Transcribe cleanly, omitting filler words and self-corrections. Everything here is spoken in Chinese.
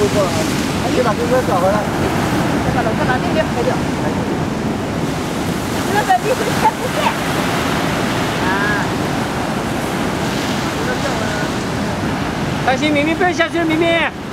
过了，先把哥哥找回来。 看到那边拍掉。哥哥，你是看不见。啊。 担心明明不要下去，明明。